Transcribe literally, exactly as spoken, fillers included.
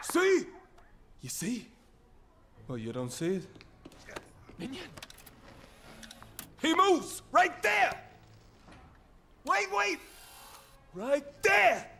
See? You see? Oh, you don't see it? Minion! He moves! Right there! Wait, wait! Right there!